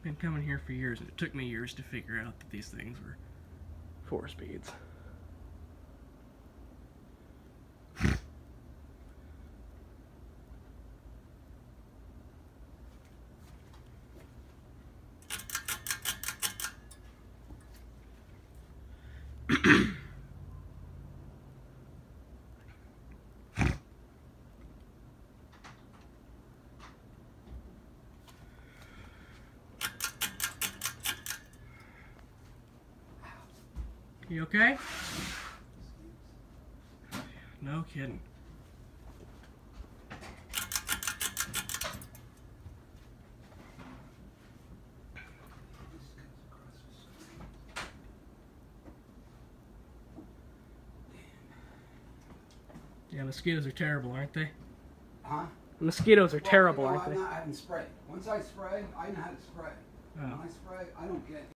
Been coming here for years, and it took me years to figure out that these things were 4 speeds. You okay? No kidding. Yeah, mosquitoes are terrible, aren't they? Huh? Mosquitoes are terrible, you know, aren't they? I haven't sprayed. Once I spray, I know how to spray. Oh. When I spray, I don't get